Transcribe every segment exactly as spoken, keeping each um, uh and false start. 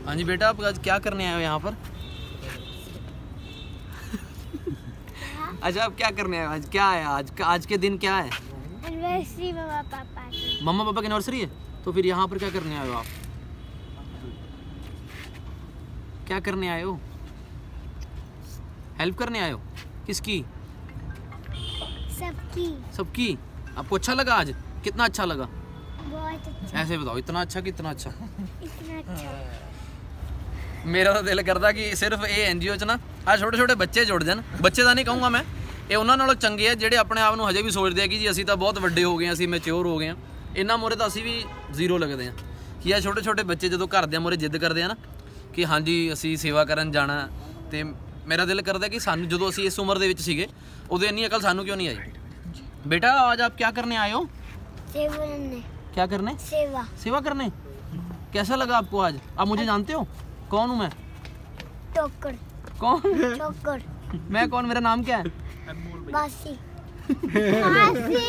हाँ जी बेटा, आप आज क्या करने आए हो यहाँ पर? अच्छा, आप क्या करने आए हो आज? क्या है आज का, आज के दिन क्या है? एनिवर्सरी मम्मा पापा की। मम्मा पापा की एनिवर्सरी है, तो फिर यहाँ पर क्या करने आए हो आप? क्या करने आए हो? हेल्प करने आए हो? किसकी? सबकी। सबकी। आपको अच्छा लगा आज? कितना अच्छा लगा? बहुत अच्छा। ऐसे बताओ, इतना अच्छा कि इतना अच्छा? इतना अच्छा। मेरा तो दिल करता कि सिर्फ ये एनजीओ च ना आ छोटे छोटे बच्चे जुड़ जान। बच्चे ਤਾਂ ਨਹੀਂ ਕਹੂੰਗਾ ਮੈਂ, ਇਹ ਉਹਨਾਂ ਨਾਲੋਂ ਚੰਗੇ ਆ ਜਿਹੜੇ ਆਪਣੇ ਆਪ ਨੂੰ ਹਜੇ ਵੀ ਸੋਚਦੇ ਆ ਕਿ ਜੀ ਅਸੀਂ ਤਾਂ ਬਹੁਤ ਵੱਡੇ ਹੋ ਗਏ, ਅਸੀਂ ਮੈਚੁਰ ਹੋ ਗਏ ਆ। ਇਹਨਾਂ ਮੋਰੇ ਤਾਂ ਅਸੀਂ ਵੀ ਜ਼ੀਰੋ ਲੱਗਦੇ ਆ। ਕਿ ਆ ਛੋਟੇ ਛੋਟੇ ਬੱਚੇ ਜਦੋਂ ਘਰਦਿਆਂ ਮੋਰੇ ਜਿੱਦ ਕਰਦੇ ਆ ਨਾ ਕਿ ਹਾਂਜੀ ਅਸੀਂ ਸੇਵਾ ਕਰਨ ਜਾਣਾ, ਤੇ ਮੇਰਾ ਦਿਲ ਕਰਦਾ ਕਿ ਸਾਨੂੰ ਜਦੋਂ ਅਸੀਂ ਇਸ ਉਮਰ ਦੇ ਵਿੱਚ ਸੀਗੇ ਉਦੋਂ ਇੰਨੀ ਅਕਲ ਸਾਨੂੰ ਕਿਉਂ ਨਹੀਂ ਆਈ। बेटा आज आप क्या करने आए हो? सेवा करने। क्या करने? सेवा। सेवा करने। कैसा लगा आपको आज? आप मुझे जानते हो? कौन हूँ मैं? टोकर। कौन? टोकर। मैं कौन? मेरा नाम क्या है? बासी। बासी।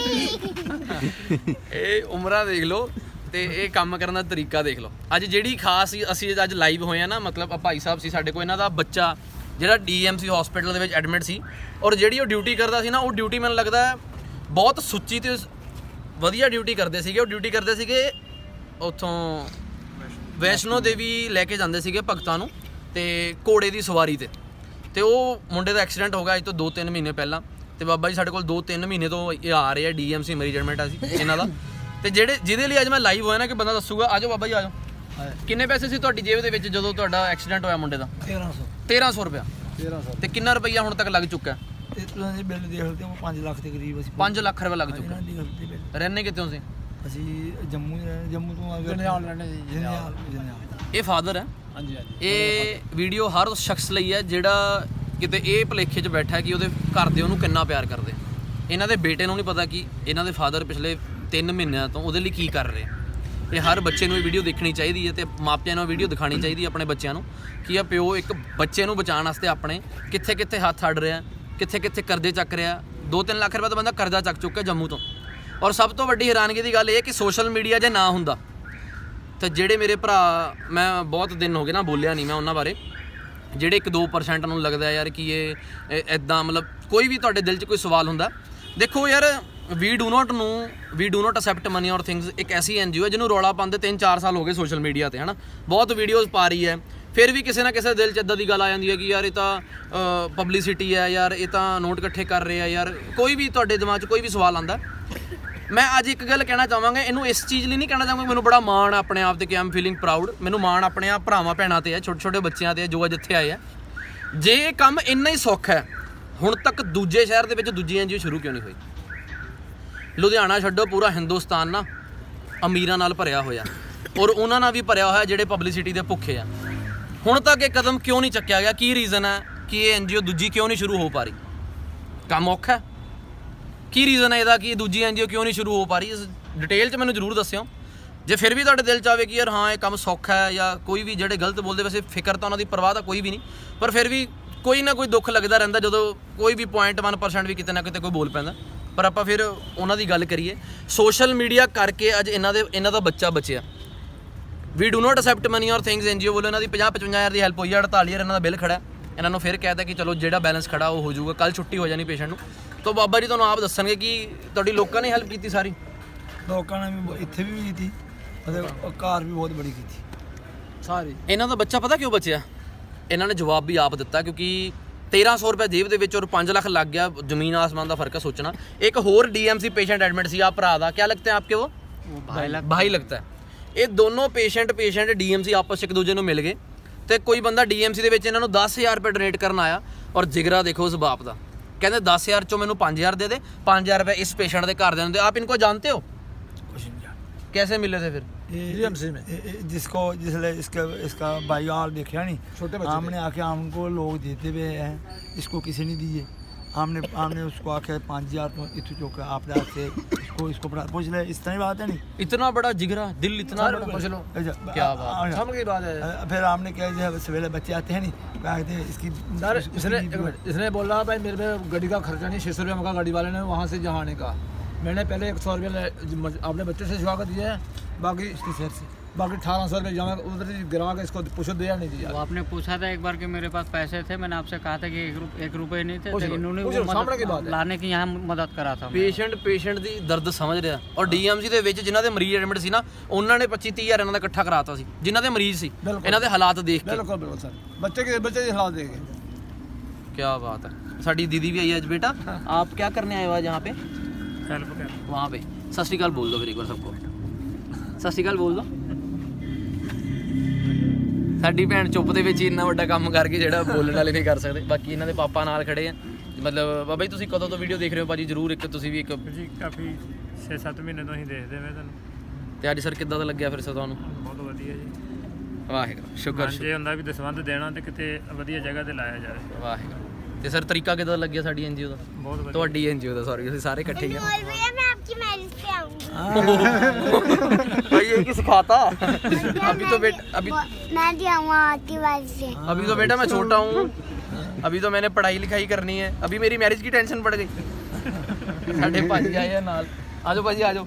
ਇਹ ਉਮਰਾਂ ਦੇਖ ਲਓ ਤੇ ਇਹ ਕੰਮ ਕਰਨ ਦਾ ਤਰੀਕਾ ਦੇਖ ਲਓ। ਅੱਜ ਜਿਹੜੀ ਖਾਸ ਅਸੀਂ ਅੱਜ ਲਾਈਵ ਹੋਏ ਆ ਨਾ, ਮਤਲਬ ਭਾਈ ਸਾਹਿਬ ਸੀ ਸਾਡੇ ਕੋਲ, ਇਹਨਾਂ ਦਾ ਬੱਚਾ ਜਿਹੜਾ ਡੀਐਮਸੀ ਹਸਪੀਟਲ ਦੇ ਵਿੱਚ ਐਡਮਿਟ ਸੀ, ਔਰ ਜਿਹੜੀ ਉਹ ਡਿਊਟੀ ਕਰਦਾ ਸੀ ਨਾ, ਉਹ ਡਿਊਟੀ ਮੈਨੂੰ ਲੱਗਦਾ ਬਹੁਤ ਸੁੱਚੀ ਤੇ ਵਧੀਆ ਡਿਊਟੀ ਕਰਦੇ ਸੀਗੇ। ਉਹ ਡਿਊਟੀ ਕਰਦੇ ਸੀਗੇ ਉੱਥੋਂ ਵੈਸ਼ਨੋ ਦੇਵੀ ਲੈ ਕੇ ਜਾਂਦੇ ਸੀਗੇ ਭਗਤਾਂ ਨੂੰ, ਤੇ ਘੋੜੇ ਦੀ ਸਵਾਰੀ ਤੇ ਤੇ ਉਹ ਮੁੰਡੇ ਦਾ ਐਕਸੀਡੈਂਟ ਹੋ ਗਿਆ ਅੱਜ ਤੋਂ ਦੋ ਤਿੰਨ ਮਹੀਨੇ ਪਹਿਲਾਂ। ਤੇ ਬਾਬਾ ਜੀ ਸਾਡੇ ਕੋਲ ਦੋ ਤਿੰਨ ਮਹੀਨੇ ਤੋਂ ਇਹ ਆ ਰਹੇ ਆ, ਡੀਐਮਸੀ ਮੈਨੇਜਮੈਂਟ ਆ ਸੀ ਇਹਨਾਂ ਦਾ। ਤੇ ਜਿਹੜੇ ਜਿਹਦੇ ਲਈ ਅੱਜ ਮੈਂ ਲਾਈਵ ਹੋਇਆ ਨਾ ਕਿ ਬੰਦਾ ਦੱਸੂਗਾ। ਆਜੋ ਬਾਬਾ ਜੀ ਆਜੋ। ਕਿੰਨੇ ਪੈਸੇ ਸੀ ਤੁਹਾਡੀ ਜੇਬ ਦੇ ਵਿੱਚ ਜਦੋਂ ਤੁਹਾਡਾ ਐਕਸੀਡੈਂਟ ਹੋਇਆ ਮੁੰਡੇ ਦਾ? ਤੇਰਾਂ ਸੌ। ਤੇਰਾਂ ਸੌ ਰੁਪਇਆ। ਤੇਰਾਂ ਸੌ। ਤੇ ਕਿੰਨਾ ਰੁਪਈਆ ਹੁਣ ਤੱਕ ਲੱਗ ਚੁੱਕਾ? ਤੇ ਤੁਸੀਂ ਬਿੱਲ ਦੇਖ ਲਓ, ਉਹ ਪੰਜ ਲੱਖ ਦੇ ਕਰੀਬ ਅਸੀਂ ਪੰਜ ਲੱਖ ਰੁਪਇਆ ਲੱਗ ਚੁੱਕਾ। ਬਿੱਲ ਰਹਿੰਦੇ ਕਿੱਥੋਂ ਸੀ? ਅਸੀਂ ਜੰਮੂ ਜੰਮੂ ਤੋਂ ਆ ਗਏ ਜਨਿਆਲ ਰਹਿੰਦੇ ਜੀ। ਜਨਿਆਲ ਜਨਿਆਲ। ਇਹ ਫਾਦਰ ਹੈ। ਹਾਂਜੀ ਹਾਂਜੀ। ਇਹ ਵੀਡੀਓ ਹਰ ਉਸ ਸ਼ਖਸ ਲਈ ਹੈ ਜਿਹੜਾ ਕਿਤੇ ਇਹ ਭੁਲੇਖੇ 'ਚ ਬੈਠਾ ਕਿ ਉਹਦੇ ਘਰ ਦੇ ਉਹਨੂੰ ਕਿੰਨਾ ਪਿਆਰ ਕਰਦੇ। ਇਹਨਾਂ ਦੇ ਬੇਟੇ ਨੂੰ ਨਹੀਂ ਪਤਾ ਕਿ ਇਹਨਾਂ ਦੇ ਫਾਦਰ ਪਿਛਲੇ ਤਿੰਨ ਮਹੀਨਿਆਂ ਤੋਂ ਉਹਦੇ ਲਈ ਕੀ ਕਰ ਰਹੇ। ਇਹ ਹਰ ਬੱਚੇ ਨੂੰ ਇਹ ਵੀਡੀਓ ਦੇਖਣੀ ਚਾਹੀਦੀ ਹੈ ਤੇ ਮਾਪਿਆਂ ਨੂੰ ਵੀਡੀਓ ਦਿਖਾਣੀ ਚਾਹੀਦੀ ਹੈ ਆਪਣੇ ਬੱਚਿਆਂ ਨੂੰ ਕਿ ਆ ਪਿਓ ਇੱਕ ਬੱਚੇ ਨੂੰ ਬਚਾਉਣ ਵਾਸਤੇ ਆਪਣੇ ਕਿੱਥੇ ਕਿੱਥੇ ਹੱਥ ਅੱਡ ਰਿਹਾ, ਕਿੱਥੇ ਕਿੱਥੇ ਕਰਜ਼ੇ ਚੱਕ ਰਿਹਾ। ਦੋ ਤਿੰਨ ਲੱਖ ਰੁਪਏ ਤਾਂ ਬੰਦਾ ਕਰਜ਼ਾ ਚੱਕ ਚੁੱਕਿਆ ਜੰਮੂ ਤੋਂ। ਔਰ ਸਭ ਤੋਂ ਵੱਡੀ ਹੈਰਾਨਗੀ ਦੀ ਗੱਲ ਇਹ ਕਿ ਸੋਸ਼ਲ ਮੀਡੀਆ ਜੇ ਨਾ ਹੁੰਦਾ ਤਾਂ ਜਿਹੜੇ ਮੇਰੇ ਭਰਾ, ਮੈਂ ਬਹੁਤ ਦਿਨ ਹੋ ਗਏ ਨਾ ਬੋਲਿਆ ਨਹੀਂ ਮੈਂ ਉਹਨਾਂ ਬਾਰੇ, ਜਿਹੜੇ ਇੱਕ ਦੋ ਪਰਸੈਂਟ ਨੂੰ ਲੱਗਦਾ ਯਾਰ ਕਿ ਇਹ ਇੱਦਾਂ, ਮਤਲਬ ਕੋਈ ਵੀ ਤੁਹਾਡੇ ਦਿਲ 'ਚ ਕੋਈ ਸਵਾਲ ਹੁੰਦਾ, ਦੇਖੋ ਯਾਰ ਵੀ ਡੂ ਨੋਟ ਨੂੰ we do not accept money or things ਇੱਕ ਐਸੀ ਐਨ ਜੀ ਓ ਹੈ ਜਿਹਨੂੰ ਰੌਲਾ ਪਾਉਂਦੇ ਤਿੰਨ ਚਾਰ ਸਾਲ ਹੋ ਗਏ ਸੋਸ਼ਲ ਮੀਡੀਆ 'ਤੇ, ਹੈ ਨਾ। ਬਹੁਤ ਵੀਡੀਓਜ਼ ਪਾ ਰਹੀ ਹੈ, ਫਿਰ ਵੀ ਕਿਸੇ ਨਾ ਕਿਸੇ ਦਿਲ 'ਚ ਇੱਦਾਂ ਦੀ ਗੱਲ ਆ ਜਾਂਦੀ ਹੈ ਕਿ ਯਾਰ ਇਹ ਤਾਂ ਪਬਲਿਸਿਟੀ ਹੈ, ਯਾਰ ਇਹ ਤਾਂ ਨੋਟ ਇਕੱਠੇ ਕਰ ਰਹੇ ਆ, ਯਾਰ ਕੋਈ ਵੀ ਤੁਹਾਡੇ ਦਿਮਾਗ 'ਚ ਕੋਈ ਵੀ ਸਵਾਲ ਆਉਂਦਾ। ਮੈਂ ਅੱਜ ਇੱਕ ਗੱਲ ਕਹਿਣਾ ਚਾਹਾਂਗਾ, ਇਹਨੂੰ ਇਸ ਚੀਜ਼ ਲਈ ਨਹੀਂ ਕਹਿਣਾ ਚਾਹਾਂਗਾ ਮੈਨੂੰ ਬੜਾ ਮਾਣ ਆਪਣੇ ਆਪ 'ਤੇ ਕਿ ਆਮ ਫੀਲਿੰਗ ਪ੍ਰਾਊਡ। ਮੈਨੂੰ ਮਾਣ ਆਪਣੇ ਆਪ ਭਰਾਵਾਂ ਭੈਣਾਂ 'ਤੇ ਹੈ, ਛੋਟੇ ਛੋਟੇ ਬੱਚਿਆਂ 'ਤੇ ਜੋ ਅੱਜ ਇੱਥੇ ਆਏ ਆ। ਜੇ ਇਹ ਕੰਮ ਇੰਨਾ ਹੀ ਸੌਖਾ ਹੈ, ਹੁਣ ਤੱਕ ਦੂਜੇ ਸ਼ਹਿਰ ਦੇ ਵਿੱਚ ਦੂਜੀ ਐਨ ਜੀ ਓ ਸ਼ੁਰੂ ਕਿਉਂ ਨਹੀਂ ਹੋਈ? ਲੁਧਿਆਣਾ ਛੱਡੋ, ਪੂਰਾ ਹਿੰਦੁਸਤਾਨ ਨਾ ਅਮੀਰਾਂ ਨਾਲ ਭਰਿਆ ਹੋਇਆ, ਔਰ ਉਹਨਾਂ ਨਾਲ ਵੀ ਭਰਿਆ ਹੋਇਆ ਜਿਹੜੇ ਪਬਲਿਸਿਟੀ ਦੇ ਭੁੱਖੇ ਆ। ਹੁਣ ਤੱਕ ਇਹ ਕਦਮ ਕਿਉਂ ਨਹੀਂ ਚੱਕਿਆ ਗਿਆ? ਕੀ ਰੀਜ਼ਨ ਹੈ ਕਿ ਇਹ ਐਨ ਜੀ ਓ ਦੂਜੀ ਕਿਉਂ ਨਹੀਂ ਸ਼ੁਰੂ ਹੋ ਪਾ ਰਹੀ? ਕੰਮ ਔਖਾ? ਕੀ ਰੀਜ਼ਨ ਹੈ ਇਹਦਾ ਕਿ ਦੂਜੀ ਐਨ ਜੀ ਓ ਕਿਉਂ ਨਹੀਂ ਸ਼ੁਰੂ ਹੋ ਪਾ ਰਹੀ? ਇਸ ਡਿਟੇਲ 'ਚ ਮੈਨੂੰ ਜ਼ਰੂਰ ਦੱਸਿਓ। ਜੇ ਫਿਰ ਵੀ ਤੁਹਾਡੇ ਦਿਲ 'ਚ ਆਵੇ ਕਿ ਯਾਰ ਹਾਂ ਇਹ ਕੰਮ ਸੌਖਾ ਹੈ, ਜਾਂ ਕੋਈ ਵੀ ਜਿਹੜੇ ਗਲਤ ਬੋਲਦੇ, ਵੈਸੇ ਫਿਕਰ ਤਾਂ ਉਹਨਾਂ ਦੀ ਪਰਵਾਹ ਤਾਂ ਕੋਈ ਵੀ ਨਹੀਂ, ਪਰ ਫਿਰ ਵੀ ਕੋਈ ਨਾ ਕੋਈ ਦੁੱਖ ਲੱਗਦਾ ਰਹਿੰਦਾ ਜਦੋਂ ਕੋਈ ਵੀ ਪੁਆਇੰਟ ਵਨ ਪਰਸੈਂਟ ਵੀ ਕਿਤੇ ਨਾ ਕਿਤੇ ਕੋਈ ਬੋਲ ਪੈਂਦਾ। ਪਰ ਆਪਾਂ ਫਿਰ ਉਹਨਾਂ ਦੀ ਗੱਲ ਕਰੀਏ। ਸੋਸ਼ਲ ਮੀਡੀਆ ਕਰਕੇ ਅੱਜ ਇਹਨਾਂ ਦੇ ਇਹਨਾਂ ਦਾ ਬੱਚਾ ਬਚਿਆ। We do not accept money or things N G O ਵੱਲੋਂ ਇਹਨਾਂ ਦੀ ਪੰਜਾਹ ਪਚਵੰਜਾ ਹਜ਼ਾਰ ਦੀ ਹੈਲਪ ਹੋਈ ਹੈ। ਅੜਤਾਲੀ ਹਜ਼ਾਰ ਇਹਨਾਂ ਦਾ ਬਿੱਲ ਖੜਾ। ਇਹਨਾਂ ਨੂੰ ਫਿਰ ਕਹਿਤਾ ਕਿ ਚਲੋ ਜਿਹੜਾ ਬੈਲੈਂਸ ਖੜਾ ਉਹ ਹੋ ਜਾਊਗਾ, ਕੱਲ੍ਹ ਛੁੱਟੀ ਹੋ ਜਾਣੀ ਪੇਸ਼ੈਂਟ ਨੂੰ। ਤਾਂ ਬਾਬਾ ਜੀ ਤੁਹਾਨੂੰ ਆਪ ਦੱਸਣਗੇ ਕਿ ਤੁਹਾਡੀ ਲੋਕਾਂ ਨੇ ਹੈਲਪ ਕੀਤੀ ਸਾਰੀ। ਲੋਕਾਂ ਨੇ ਵੀ ਇੱਥੇ ਵੀ ਕੀਤੀ ਅਤੇ ਘਰ ਵੀ ਬਹੁਤ ਬੜੀ ਕੀਤੀ ਸਾਰੀ। ਇਹਨਾਂ ਦਾ ਬੱਚਾ ਪਤਾ ਕਿਉਂ ਬਚਿਆ? ਇਹਨਾਂ ਨੇ ਜਵਾਬ ਵੀ ਆਪ ਦਿੱਤਾ, ਕਿਉਂਕਿ तेरह सौ रुपये जेब के पाँच लाख लग गया, जमीन आसमान का फर्क है सोचना। एक होर डीएमसी पेशेंट एडमिट सी आप भरा दा, क्या लगते हैं आपके? वो भाई लग, भाई लगता है। ये दोनों पेशेंट पेशेंट डीएमसी आपस एक दूजे को मिल गए, तो कोई बंदा डीएमसी के इन्होंने दस हज़ार रुपये डोनेट करना आया, और जिगरा देखो उस बाप का, कहते दस हज़ार चो मैनू पाँच हज़ार दे दे, पाँच हज़ार रुपये इस पेशेंट के घर देने। आप इनको जानते हो? कैसे मिले थे फिर? डीएमसी में जिसको जिसले इसका इसका भाई और देखा नहीं, छोटे बच्चे हमने आके हमको लोग देते हुए हैं, इसको किसी ने दिए। हमने हमने उसको आके पाँच हज़ार तो इतने चौके आप से इसको इसको पूछ ले, इस तरह बात है नहीं। इतना बड़ा जिगरा दिल, इतना बड़ा पूछ लो, क्या बात है, बात है। फिर हमने क्या जो सवेरे बच्चे आते हैं नहीं, कहते हैं इसकी इसने इसने बोला भाई मेरे पे गाड़ी का खर्चा नहीं, छः सौ रुपये मका गाड़ी वाले ने वहाँ से जहाँ आने का। मैंने पहले एक सौ रुपये अपने बच्चे से जुआ कर दिया है, बाकी इसके सिर से बाकी अठारह सौ रुपये जमा उधर से गिरा के इसको पूछो दिया नहीं दिया। वो आपने पूछा था एक बार कि मेरे पास पैसे थे, मैंने आपसे कहा था कि एक रुप, एक रुपए नहीं थे, पूछ तो लो, इन्होंने पूछ वो लो, सामने की बात मदद है। लाने की यहाँ मदद करा था। ਪੇਸ਼ੈਂਟ ਪੇਸ਼ੈਂਟ ਦੀ ਦਰਦ ਸਮਝ ਰਿਹਾ ਔਰ ਡੀਐਮਸੀ ਦੇ ਵਿੱਚ ਜਿਨ੍ਹਾਂ ਦੇ ਮਰੀਜ਼ ਐਡਮਿਟ ਸੀ ਨਾ ਉਹਨਾਂ ਨੇ ਪੱਚੀ ਤੀਹ ਹਜ਼ਾਰ ਇਹਨਾਂ ਦਾ ਇਕੱਠਾ ਕਰਾਤਾ ਸੀ ਜਿਨ੍ਹਾਂ ਦੇ ਮਰੀਜ਼ ਸੀ ਬਿਲਕੁਲ। ਇਹਨਾਂ ਦੇ ਹਾਲਾਤ ਦੇਖ ਕੇ। बिल्कुल बिल्कुल सर, बच्चे के बच्चे के हालात देखे। क्या बात है। साड़ी दीदी भी आई है आज। बेटा आप क्या करने आए हो आज यहाँ पे? हेल्प कर। वहाँ पे सत श्री अकाल बोल दो फिर एक बार सबको। सत श्री अकाल बोल दो। ਸਾਡੀ ਭੈਣ ਚੁੱਪ ਦੇ ਵਿੱਚ ਇੰਨਾ ਵੱਡਾ ਕੰਮ ਕਰਕੇ ਜਿਹੜਾ ਬੋਲਣ ਵਾਲੇ ਨਹੀਂ ਕਰ ਸਕਦੇ। ਬਾਕੀ ਇਹਨਾਂ ਦੇ ਪਾਪਾ ਨਾਲ ਖੜੇ ਆ। ਮਤਲਬ ਬਾਬਾ ਜੀ ਤੁਸੀਂ ਕਦੋਂ ਤੋਂ ਵੀਡੀਓ ਦੇਖ ਰਹੇ ਹੋ ਭਾਜੀ? ਜ਼ਰੂਰ ਇੱਕ ਤੁਸੀਂ ਵੀ ਇੱਕ ਜੀ ਕਾਫੀ ਛੇ ਸੱਤ ਮਹੀਨੇ ਤੋਂ ਹੀ ਦੇਖਦੇ ਮੈਂ ਤੁਹਾਨੂੰ। ਤੇ ਅੱਜ ਸਰ ਕਿੱਦਾਂ ਦਾ ਲੱਗਿਆ ਫਿਰ ਸਰ ਤੁਹਾਨੂੰ? ਬਹੁਤ ਵਧੀਆ ਜੀ। ਵਾਹਿਗੁਰੂ ਸ਼ੁਕਰ ਜੇ ਹੁੰਦਾ ਵੀ ਦਸਵੰਧ ਦੇਣਾ ਤੇ ਕਿਤੇ ਵਧੀਆ ਜਗ੍ਹਾ ਤੇ ਲਾਇਆ ਜਾਵੇ। ਵਾਹਿਗੁਰੂ। ਤੇ ਸਰ ਤਰੀਕਾ ਕਿੱਦਾਂ ਲੱਗਿਆ ਸਾਡੀ ਐਨਜੀਓ ਦਾ? ਬਹੁਤ ਵਧੀਆ। ਤੁਹਾਡੀ ਐਨਜੀਓ ਦਾ ਸੌਰੀ ਅਸੀਂ ਸਾਰੇ ਇਕੱਠੇ ਹੀ ਆ। और भैया मैं आपकी मैरिज पे आऊंगी। भाई ये की सिखाता अभी तो बेटा अभी मैं भी आऊंगा आपकी मैरिज से। अभी तो बेटा मैं छोटा हूँ, अभी तो मैंने पढ़ाई लिखाई करनी है, अभी मेरी मैरिज की टेंशन पड़ गई। ਸਾਡੇ ਭਾਜੀ ਆਏ ਆ ਨਾਲ। ਆਜੋ ਭਾਜੀ ਆਜੋ।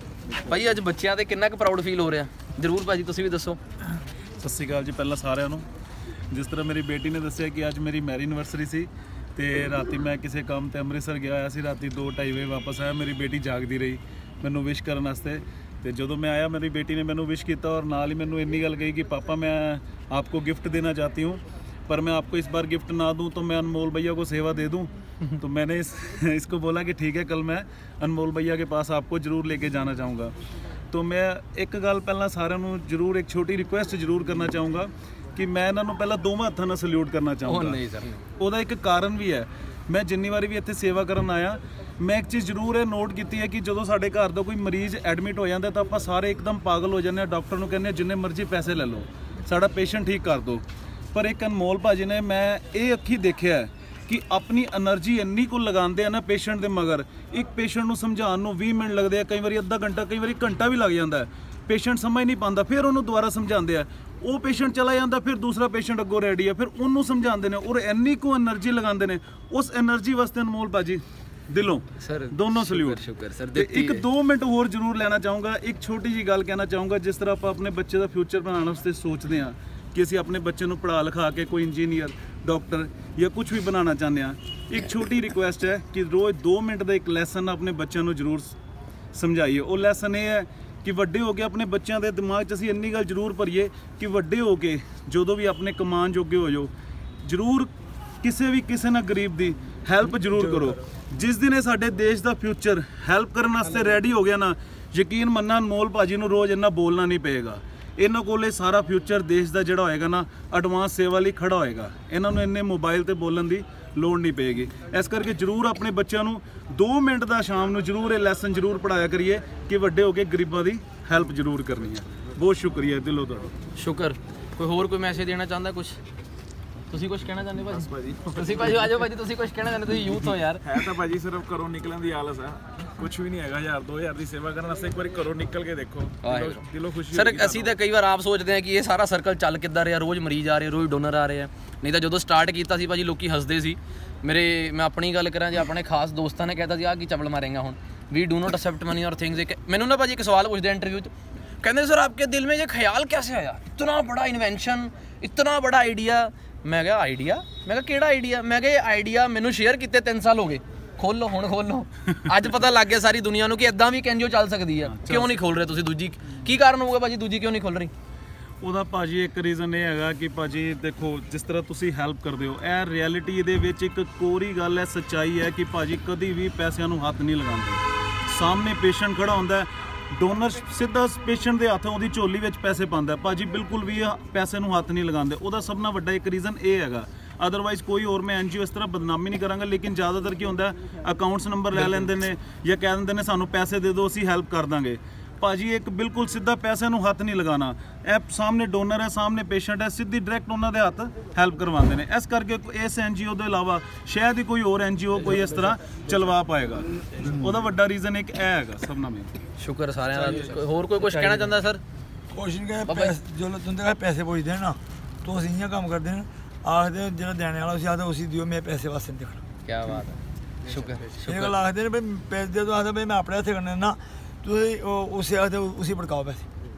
ਭਾਈ ਅੱਜ ਬੱਚਿਆਂ ਤੇ ਕਿੰਨਾ ਕੁ ਪ੍ਰਾਊਡ ਫੀਲ ਹੋ ਰਿਹਾ? ਜ਼ਰੂਰ ਭਾਜੀ ਤੁਸੀਂ ਵੀ ਦੱਸੋ। ਸਤਿ ਸ਼੍ਰੀ ਅਕਾਲ ਜੀ ਪਹਿਲਾਂ ਸਾਰਿਆਂ ਨੂੰ। ਜਿਸ ਤਰ੍ਹਾਂ ਮੇਰੀ ਬੇਟੀ ਨੇ ਦੱਸਿਆ ਕਿ ਅੱਜ ਮੇਰੀ ਮੈਰਿਜ ਐਨਵਰਸਰੀ ਸੀ ਤੇ ਰਾਤੀ ਮੈਂ ਕਿਸੇ ਕੰਮ ਤੇ ਅੰਮ੍ਰਿਤਸਰ ਗਿਆ ਹੋਇਆ ਸੀ, ਰਾਤੀ ਦੋ ਢਾਈ ਵਜੇ ਵਾਪਸ ਆਇਆ। ਮੇਰੀ ਬੇਟੀ ਜਾਗਦੀ ਰਹੀ ਮੈਨੂੰ ਵਿਸ਼ ਕਰਨ ਵਾਸਤੇ ਤੇ ਜਦੋਂ ਮੈਂ ਆਇਆ ਮੇਰੀ ਬੇਟੀ ਨੇ ਮੈਨੂੰ ਵਿਸ਼ ਕੀਤਾ ਔਰ ਨਾਲ ਹੀ ਮੈਨੂੰ ਇੰਨੀ ਗੱਲ ਕਹੀ ਕਿ पापा मैं आपको गिफ्ट देना चाहती हूँ, पर मैं आपको इस बार गिफ्ट ना दूँ तो मैं अनमोल भैया को सेवा दे दूँ। तो मैंने इस इसको बोला कि ठीक है, कल मैं अनमोल भैया के पास आपको ज़रूर लेके जाना चाहूँगा। तो मैं एक गल पहला साਰਿਆਂ ਨੂੰ ਜ਼ਰੂਰ ਇੱਕ ਛੋਟੀ ਰਿਕੁਐਸਟ ਜ਼ਰੂਰ ਕਰਨਾ ਚਾਹੂੰਗਾ ਕਿ ਮੈਂ ਇਹਨਾਂ ਨੂੰ ਪਹਿਲਾਂ ਦੋਵਾਂ ਹੱਥਾਂ ਨਾਲ ਸਲੂਟ ਕਰਨਾ ਚਾਹੂੰਗਾ। ਨਹੀਂ ਸਰ ਉਹਦਾ ਇੱਕ ਕਾਰਨ ਵੀ ਹੈ। ਮੈਂ ਜਿੰਨੀ ਵਾਰੀ ਵੀ ਇੱਥੇ ਸੇਵਾ ਕਰਨ ਆਇਆ ਮੈਂ ਇੱਕ ਚੀਜ਼ ਜ਼ਰੂਰ ਇਹ ਨੋਟ ਕੀਤੀ ਹੈ ਕਿ ਜਦੋਂ ਸਾਡੇ ਘਰ ਦਾ ਕੋਈ ਮਰੀਜ਼ ਐਡਮਿਟ ਹੋ ਜਾਂਦਾ ਤਾਂ ਆਪਾਂ ਸਾਰੇ ਇੱਕਦਮ ਪਾਗਲ ਹੋ ਜਾਂਦੇ ਆ, ਡਾਕਟਰ ਨੂੰ ਕਹਿੰਦੇ ਆ ਜਿੰਨੇ ਮਰਜ਼ੀ ਪੈਸੇ ਲੈ ਲਓ, ਸਾਡਾ ਪੇਸ਼ੈਂਟ ਠੀਕ ਕਰ ਦਿਓ। ਪਰ ਇੱਕ ਅਨਮੋਲ ਭਾਜੀ ਨੇ ਮੈਂ ਇਹ ਅੱਖੀ ਦੇਖਿਆ ਕਿ ਆਪਣੀ એનર્ਜੀ ਇੰਨੀ ਕੁ ਲਗਾਉਂਦੇ ਆ ਨਾ ਪੇਸ਼ੈਂਟ ਦੇ ਮਗਰ। ਇੱਕ ਪੇਸ਼ੈਂਟ ਨੂੰ ਸਮਝਾਉਣ ਨੂੰ ਵੀਹ ਮਿੰਟ ਲੱਗਦੇ ਆ, ਕਈ ਵਾਰੀ ਅੱਧਾ ਘੰਟਾ, ਕਈ ਵਾਰੀ ਘੰਟਾ ਵੀ ਲੱਗ ਜਾਂਦਾ ਹੈ। ਪੇਸ਼ੈਂਟ ਸਮਝ ਨਹੀਂ ਪਾਉਂਦਾ, ਫਿਰ ਉਹਨੂੰ ਦੁਬਾਰਾ ਸਮਝਾਉਂਦੇ ਆ, ਉਹ ਪੇਸ਼ੈਂਟ ਚਲਾ ਜਾਂਦਾ, ਫਿਰ ਦੂਸਰਾ ਪੇਸ਼ੈਂਟ ਅੱਗੋਂ ਰੈਡੀ ਆ, ਫਿਰ ਉਹਨੂੰ ਸਮਝਾਉਂਦੇ ਨੇ ਔਰ ਇੰਨੀ ਕੁ એનર્ਜੀ ਲਗਾਉਂਦੇ ਨੇ। ਉਸ એનર્ਜੀ ਵਾਸਤੇ ਅਨਮੋਲ ਭਾਜੀ ਦਿਲੋਂ ਸਰ ਦੋਨੋਂ ਸਲੂਟ। ਸ਼ੁਕਰ ਸਰ। ਤੇ ਇੱਕ ਦੋ ਮਿੰਟ ਹੋਰ ਜ਼ਰੂਰ ਲੈਣਾ ਚਾਹੂੰਗਾ। ਇੱਕ ਛੋਟੀ ਜੀ ਗੱਲ ਕਹਿਣਾ ਚਾਹੂੰਗਾ, ਜਿਸ ਤਰ੍ਹਾਂ ਆਪਾਂ ਆਪਣੇ ਬੱਚੇ ਦਾ ਫਿਊਚਰ ਬਣਾਉਣ ਵਾਸਤੇ ਸੋਚਦੇ ਹਾਂ ਕਿ ਅਸੀਂ ਆਪਣੇ ਬੱਚੇ ਨੂੰ ਪੜ੍ਹਾ ਲਿਖਾ ਕੇ ਕੋਈ ਇੰਜੀਨੀਅਰ, ਡਾਕਟਰ ਜਾਂ ਕੁਝ ਵੀ ਬਣਾਉਣਾ ਚਾਹੁੰਦੇ ਹਾਂ, ਇੱਕ ਛੋਟੀ ਰਿਕੁਐਸਟ ਹੈ ਕਿ ਰੋਜ਼ ਦੋ ਮਿੰਟ ਦਾ ਇੱਕ ਲੈਸਨ ਆਪਣੇ ਬੱਚਿਆਂ ਨੂੰ ਜ਼ਰੂਰ ਸਮਝਾਈਏ। ਉਹ ਲੈਸਨ ਇਹ ਹੈ ਕਿ ਵੱਡੇ ਹੋ ਕੇ ਆਪਣੇ ਬੱਚਿਆਂ ਦੇ ਦਿਮਾਗ 'ਚ ਅਸੀਂ ਇੰਨੀ ਗੱਲ ਜ਼ਰੂਰ ਭਰੀਏ ਕਿ ਵੱਡੇ ਹੋ ਕੇ ਜਦੋਂ ਵੀ ਆਪਣੇ ਕਮਾਉਣ ਜੋਗੇ ਹੋ ਜਾਓ, ਜ਼ਰੂਰ ਕਿਸੇ ਵੀ ਕਿਸੇ ਨਾ ਗਰੀਬ ਦੀ ਹੈਲਪ ਜ਼ਰੂਰ ਕਰੋ। ਜਿਸ ਦਿਨ ਇਹ ਸਾਡੇ ਦੇਸ਼ ਦਾ ਫਿਊਚਰ ਹੈਲਪ ਕਰਨ ਵਾਸਤੇ ਰੈਡੀ ਹੋ ਗਿਆ ਨਾ, ਯਕੀਨ ਮੰਨਣਾ ਅਨਮੋਲ ਭਾਜੀ ਨੂੰ ਰੋਜ਼ ਇੰਨਾ ਬੋਲਣਾ ਨਹੀਂ ਪਏਗਾ। ਇਹਨਾਂ ਕੋਲੇ ਸਾਰਾ ਫਿਊਚਰ ਦੇਸ਼ ਦਾ ਜਿਹੜਾ ਹੋਏਗਾ ਨਾ ਐਡਵਾਂਸ ਸੇਵਾ ਲਈ ਖੜਾ ਹੋਏਗਾ। ਇਹਨਾਂ ਨੂੰ ਇੰਨੇ ਮੋਬਾਈਲ ਤੇ ਬੋਲਣ ਦੀ ਲੋੜ ਨਹੀਂ ਪਏਗੀ। ਇਸ ਕਰਕੇ ਜ਼ਰੂਰ ਆਪਣੇ ਬੱਚਿਆਂ ਨੂੰ ਦੋ ਮਿੰਟ ਦਾ ਸ਼ਾਮ ਨੂੰ ਜ਼ਰੂਰ ਇਹ ਲੈਸਨ ਜ਼ਰੂਰ ਪੜਾਇਆ ਕਰੀਏ ਕਿ ਵੱਡੇ ਹੋ ਕੇ ਗਰੀਬਾਂ ਦੀ ਹੈਲਪ ਜ਼ਰੂਰ ਕਰਨੀ ਹੈ। ਬਹੁਤ ਸ਼ੁਕਰੀਆ ਦਿਲੋਂ ਤੁਹਾਡਾ। ਸ਼ੁਕਰ। ਕੋਈ ਹੋਰ ਕੋਈ ਮੈਸੇਜ ਦੇਣਾ ਚਾਹੁੰਦਾ? ਕੁਝ ਤੁਸੀਂ ਕੁਝ ਕਹਿਣਾ ਚਾਹੁੰਦੇ ਭਾਜੀ? ਤੁਸੀਂ ਭਾਜੀ ਆਜੋ ਭਾਜੀ, ਤੁਸੀਂ ਕੁਝ ਕਹਿਣਾ ਚਾਹੁੰਦੇ? ਤੁਸੀਂ ਯੂਥ ਹੋ ਯਾਰ। ਹੈ ਤਾਂ ਭਾਜੀ ਸਿਰਫ ਘਰੋਂ ਨਿਕਲਣ ਦੀ ਆਲਸ ਹੈ, ਕੁਝ ਵੀ ਨਹੀਂ ਹੈਗਾ। ਹਜ਼ਾਰ ਦੋ ਹਜ਼ਾਰ ਦੀ ਸੇਵਾ ਕਰਨ ਵਾਸਤੇ ਇੱਕ ਵਾਰੀ ਘਰੋਂ ਨਿਕਲ ਕੇ ਦੇਖੋ, ਦਿਲੋਂ- ਦਿਲੋਂ ਖੁਸ਼ੀ ਸਰ ਅਸੀਂ ਤਾਂ ਕਈ ਵਾਰ ਆਪ ਸੋਚਦੇ ਹਾਂ ਕਿ ਇਹ ਸਾਰਾ ਸਰਕਲ ਚੱਲ ਕਿੱਦਾਂ ਰਿਹਾ, ਰੋਜ਼ ਮਰੀਜ਼ ਆ ਰਹੇ, ਰੋਜ਼ ਡੋਨਰ ਆ ਰਹੇ ਆ। ਨਹੀਂ ਤਾਂ ਜਦੋਂ ਸਟਾਰਟ ਕੀਤਾ ਸੀ ਭਾਜੀ ਲੋਕੀ ਹੱਸਦੇ ਸੀ। ਮੇਰੇ ਮੈਂ ਆਪਣੀ ਗੱਲ ਕਰਾਂ ਜੇ ਆਪਣੇ ਖਾਸ ਦੋਸਤਾਂ ਨੇ ਕਹਿਤਾ ਸੀ ਆਹ ਕੀ ਚਵਲ ਮਾਰੇਗਾ ਹੁਣ, we do not accept money or things. ਇੱਕ ਮੈਨੂੰ ਨਾ ਭਾਜੀ ਇੱਕ ਸਵਾਲ ਪੁੱਛਦੇ ਇੰਟਰਵਿਊ 'ਚ, ਕਹਿੰਦੇ ਸਰ आपके दिल में ये ख्याल कैसे आया, इतना बड़ा इन्वेंशन, इतना बड़ा आइडिया। मैं क्या आइडिया? मैं क्या केड़ा आइडिया? मैं क्या ये आइडिया मैनू शेयर किते तीन साल हो गए, खोल लो हुण खोल लो। ਅੱਜ ਪਤਾ ਲੱਗ ਗਿਆ ਸਾਰੀ ਦੁਨੀਆ ਨੂੰ ਕਿ ਇਦਾਂ ਵੀ ਐਨਜੀਓ ਚੱਲ ਸਕਦੀ ਆ। ਕਿਉਂ ਨਹੀਂ ਖੋਲ ਰਹੇ ਤੁਸੀਂ ਦੂਜੀ? ਕੀ ਕਾਰਨ ਹੋਊਗਾ ਭਾਜੀ ਦੂਜੀ ਕਿਉਂ ਨਹੀਂ ਖੋਲ ਰਹੀ? ਉਹਦਾ ਭਾਜੀ ਇੱਕ ਰੀਜ਼ਨ ਇਹ ਹੈਗਾ ਕਿ ਭਾਜੀ ਦੇਖੋ ਜਿਸ ਤਰ੍ਹਾਂ ਤੁਸੀਂ ਹੈਲਪ ਕਰਦੇ ਹੋ, ਇਹ ਰਿਐਲਿਟੀ ਦੇ ਵਿੱਚ ਇੱਕ ਕੋਰੀ ਗੱਲ ਹੈ, ਸੱਚਾਈ ਹੈ ਕਿ ਭਾਜੀ ਕਦੀ ਵੀ ਪੈਸਿਆਂ ਨੂੰ ਹੱਥ ਨਹੀਂ ਲਗਾਉਂਦੇ। ਸਾਹਮਣੇ ਪੇਸ਼ੈਂਟ ਖੜਾ ਹੁੰਦਾ, ਡੋਨਰ ਸਿੱਧਾ ਪੇਸ਼ੈਂਟ ਦੇ ਹੱਥ ਉਹਦੀ ਝੋਲੀ ਵਿੱਚ ਪੈਸੇ ਪਾਉਂਦਾ। ਭਾਜੀ ਬਿਲਕੁਲ ਵੀ ਪੈਸੇ ਨੂੰ ਹੱਥ ਨਹੀਂ ਲਗਾਉਂਦੇ। ਉਹਦਾ ਸਭ ਨਾਲ ਵੱਡਾ ਇੱਕ ਰੀਜ਼ਨ ਇਹ ਹੈਗਾ। ਅਦਰਵਾਈਜ਼ ਕੋਈ ਹੋਰ ਮੈਂ ਐਨਜੀਓ ਇਸ ਤਰ੍ਹਾਂ ਬਦਨਾਮੀ ਨਹੀਂ ਕਰਾਂਗਾ, ਲੇਕਿਨ ਜ਼ਿਆਦਾਤਰ ਕੀ ਹੁੰਦਾ ਅਕਾਊਂਟਸ ਨੰਬਰ ਲੈ ਲੈਂਦੇ ਨੇ ਜਾਂ ਕਹਿ ਦਿੰਦੇ ਨੇ ਸਾਨੂੰ ਪੈਸੇ ਦੇ ਦਿਓ ਅਸੀਂ ਹੈਲਪ ਕਰ ਦਾਂਗੇ। ਭਾਜੀ ਇੱਕ ਬਿਲਕੁਲ ਸਿੱਧਾ ਪੈਸੇ ਨੂੰ ਹੱਥ ਨਹੀਂ ਲਗਾਉਣਾ। ਇਹ ਸਾਹਮਣੇ ਡੋਨਰ ਹੈ, ਸਾਹਮਣੇ ਪੇਸ਼ੈਂਟ ਹੈ, ਸਿੱਧੀ ਡਾਇਰੈਕਟ ਉਹਨਾਂ ਦੇ ਹੱਥ ਹੈਲਪ ਕਰਵਾਉਂਦੇ ਨੇ। ਇਸ ਕਰਕੇ ਇਸ ਐਨਜੀਓ ਦੇ ਇਲਾਵਾ ਸ਼ਾਇਦ ਹੀ ਕੋਈ ਹੋਰ ਐਨਜੀਓ ਕੋਈ ਇਸ ਤਰ੍ਹਾਂ ਚਲਵਾ ਪਾਏਗਾ। ਉਹਦਾ ਵੱਡਾ ਰੀਜ਼ਨ ਇੱਕ ਇਹ ਹੈਗਾ ਸਭ ਨਾਲ ਮੇਨ। ਸ਼ੁਕਰ ਸਾਰਿਆਂ ਦਾ। ਹੋਰ ਕੋਈ ਕੁਝ ਕਹਿਣਾ ਚਾਹੁੰਦਾ ਸਰ? ਕੋਸ਼ਿਸ਼ ਕਰ ਪੈਸੇ ਜੋ ਤੁੰਦੇ ਪੈਸੇ ਪੁੱਛਦੇ ਨੇ ਨਾ ਤੋ ਅਸੀਂ ਇਆਂ ਕੰਮ ਕਰਦੇ ਨੇ, ਆਖਦੇ ਜਿਹੜਾ ਦੇਣੇ ਵਾਲਾ ਅਸੀਂ ਆਖਦੇ ਉਸੇ ਦਿਓ, ਮੈਂ ਪੈਸੇ ਵਾਸਤੇ ਨਹੀਂ ਦੇਖਣਾ। ਕੀ ਬਾਤ ਹੈ। ਸ਼ੁਕਰ ਇਹ ਗੱਲ ਆਖਦੇ ਨੇ ਵੀ ਪੈਸੇ ਦੇ ਦੋ, ਆਖਦੇ ਵੀ ਮੈਂ ਆਪਣੇ ਹੱਥੇ ਕਰਨੇ ਨਾ, ਤੁਸੀਂ ਉਸੇ ਆਖਦੇ ਉਸੇ ਭੜਕਾਓ ਪੈਸੇ।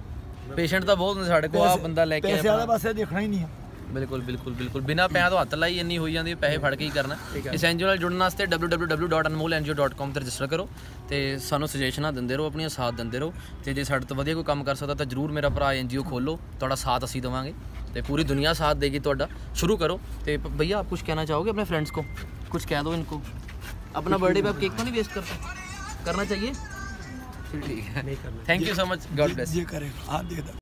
ਪੇਸ਼ੈਂਟ ਤਾਂ ਬਹੁਤ ਹੁੰਦੇ ਸਾਡੇ ਕੋਲ, ਆ ਬੰਦਾ ਲੈ ਕੇ ਪੈਸੇ ਵਾਲਾ ਪਾਸੇ ਦੇਖਣਾ ਹੀ ਨਹੀਂ ਆ। ਬਿਲਕੁਲ ਬਿਲਕੁਲ ਬਿਲਕੁਲ ਬਿਨਾਂ ਪੈਸਿਆਂ ਤੋਂ ਹੱਥ ਲਾਈ ਇੰਨੀ ਹੋਈ ਜਾਂਦੀ, ਪੈਸੇ ਫੜ ਕੇ ਹੀ ਕਰਨਾ। ਇਸ ਐਨਜੀਓ ਨਾਲ ਜੁੜਨ ਵਾਸਤੇ W W W dot Anmol N G O dot com ਤੇ ਰਜਿਸਟਰ ਕਰੋ ਤੇ ਸਾਨੂੰ ਸੁਜੈਸ਼ਨਾਂ ਦਿੰਦੇ ਰਹੋ, ਆਪਣੀਆਂ ਸਾਥ ਦਿੰਦੇ ਰਹੋ ਤੇ ਜੇ ਸਾਡੇ ਤੋਂ ਵਧੀਆ ਕੋਈ ਕੰਮ ਕਰ ਸਕਦਾ ਤਾਂ ਜਰੂਰ ਮੇਰਾ ਭਰਾ ਐਨਜੀਓ ਖੋਲੋ, ਤੁਹਾਡਾ ਸਾਥ ਅਸੀਂ ਦੇਵਾਂਗੇ ਤੇ पूरी दुनिया साथ देगी ਤੁਹਾਡਾ। शुरू करो। तो भैया आप कुछ कहना चाहोगे अपने फ्रेंड्स को? कुछ कह दो इनको। अपना बर्थडे पे आप केक तो नहीं वेस्ट करते? करना चाहिए? ठीक है, thank you so much, God bless. ये करेगा, हाँ दे दो।